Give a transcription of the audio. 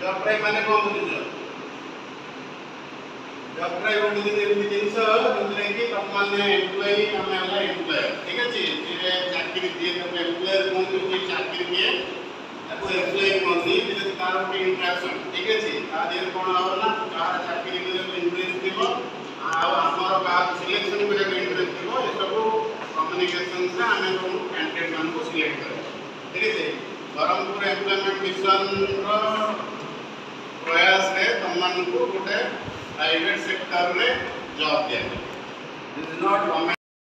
job drive माने कौन बुझ जॉब ड्राइव गोटे एमती जिनस जो कि तुम मैंने एम्प्लॉई आम है एम्प्लॉयर ठीक अच्छे ये चाकरी दिए एम्प्लॉयर कहते चाकरी दिए एम्प्लॉई कहते तार गोटे इंट्राक्शन ठीक अच्छे तादेह कौन हम ना कह चाकरी इंटरेस्ट थी आमर क्या सिलेक्शन करने इंटरेस्ट थी ये सब कम्युनिकेशन आम कैंडिडेट मान को सिलेक्ट कर ठीक है ब्रह्मपुर एम्प्लॉयमेंट मिशन प्रयास है तुम गोटे प्राइवेट सेक्टर रे जॉब दिया दिस इज नॉट